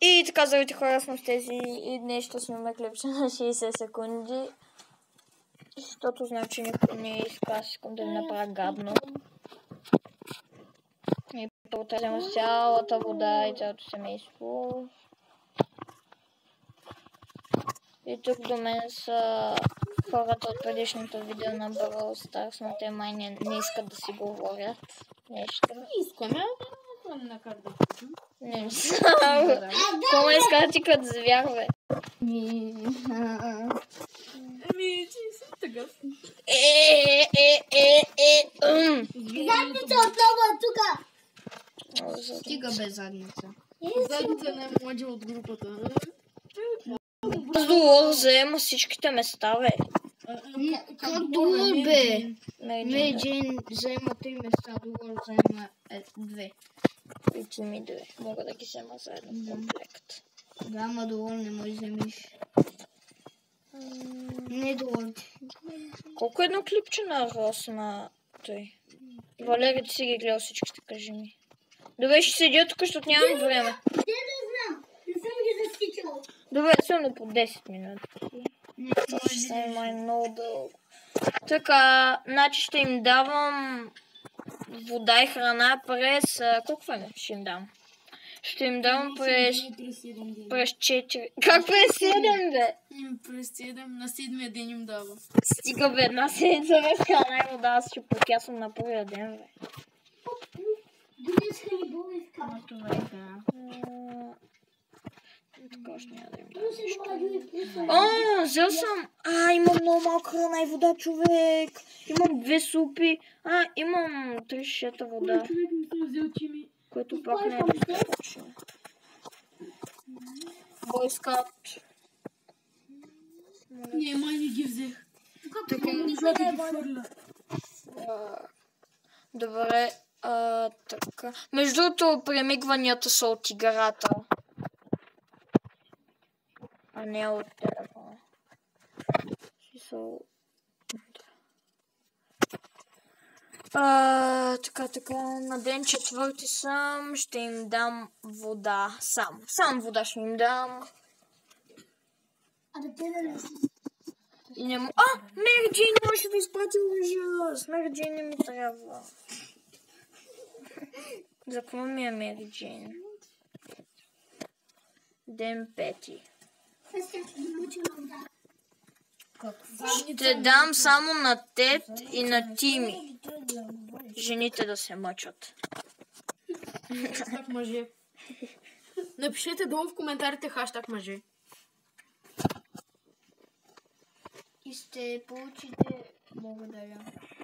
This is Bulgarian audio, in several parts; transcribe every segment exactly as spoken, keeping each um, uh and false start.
И така, здравейте хора, сме с тези и днес ще снимаме клипче на шейсет секунди. Защото знам, че никой не иска, аз искам да ви направя гадно. И потърсим с цялата вода и цялото семейство. И тук до мен са хората от предишното видео на Brawl Stars, но те май не, не искат да си говорят нещо. Искаме да на карта. Не знам. Кому иска да ти като звяр, бе? Ами, че съм такъв. Е, е, е, е, м. Задница отново тука! Стига без задница. Задница е най-младия от групата. Зло взема всичките места, бе. Как долу, бе? Меджин взема три места, долу взема две. и ти ми две. Мога да ги взема заедно в комплект. Да, ма долу не можеш да вземеш. Не долу. Колко едно клипче на Рос на той? Валери, ти си ги гледал всичките, кажи ми. Добре, ще седя тук, защото нямам време. Де да знам? Не съм ги засичал. Добре, силно по десет минути. Ще стане май много дълго. Така, значи ще им давам вода и храна през... Колко време ще им дам? Ще им дам през... През четири... Как през седем, бе? През седем, на седмия ден им дава. Стига, бе, една седмица без храна и вода, аз ще покясвам на първия ден, бе. Дори с хлебове искам. Това е да. Така още няма да им дам. Плюс едно радио и плюс едно. О, взел съм... А, имам много малка храна и вода, човек. Имам две супи. А, имам три шишета вода. Човек ми съм взел чими. Което пак не е достатъчно. Бойскат. Не, май не ги взех. Така ги хвърля. Добре, а, така. Между другото, премигванията са от играта. А не от телефона. А, така, така, на ден четвърти съм, ще им дам вода. Сам. Сам вода ще им дам. А да те да не си. И не му... А, Мерджин може да изпрати ужас. Мерджин не ми трябва. За какво ми е Мерджин? Ден пети. Аз ще ги муча на вода. Ще дам само на Тед и на Тими. Жените да се мъчат. Хаштаг мъже. Напишете долу в коментарите хаштаг мъже. И ще получите... Благодаря.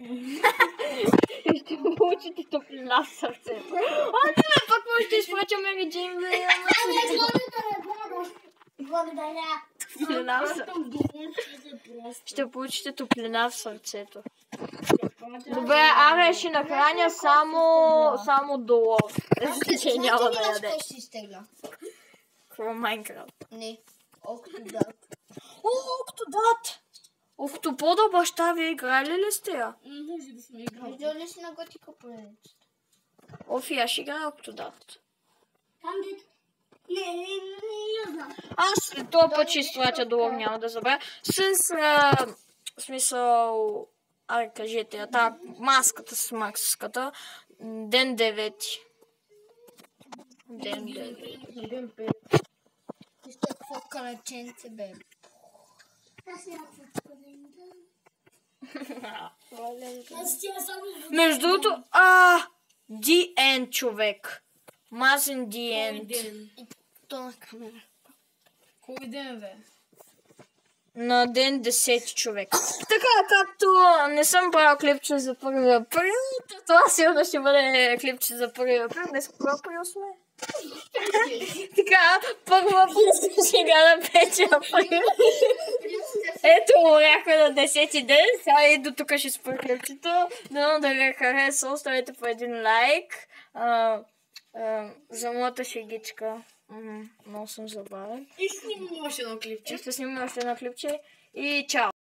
Ще получите топлина в сърцето. А, не, пак може да изпрача Мерджин, бе. Ами, благодаря. Благодаря. Топлина в сърцето. Ще получите топлина в сърцето. Добре, аре, ще нахраня само, само долу. Че няма да яде. Кой ще изтегля? Какво Майнкрафт? Не. Октодат. О, Октодат! Октопода баща, вие играли ли сте я? Може да сме играли. Видял ли си на готика поредицата? Офи, аз ще играя Октодат. Там дето... Не, не, не, не знам. Аз след това път ще изпратя долу, няма да забравя. С а, смисъл... Аре, кажете я, та маската с маската. Ден девети. Ден девети. Ден пет. Ти сте какво караченце, бе? Аз няма какво да им дам. Аз тя само... Между другото, а, The End, човек. Мазен The End. Ден. То на камера. Кой ден, бе? На ден десети, човек. Така, както не съм правил клипче за първи април, това сигурно ще бъде клипче за първи април. Днес кога април сме? Така, първо април сега на пети април. Ето, умряхме на десети ден. Сега и до тук ще спра клипчето. Дано да ви е харесало. Оставете по един лайк. А, а, за моята шегичка. Много съм забавен. И снимам още едно клипче. Ще снимам още едно клипче. И чао!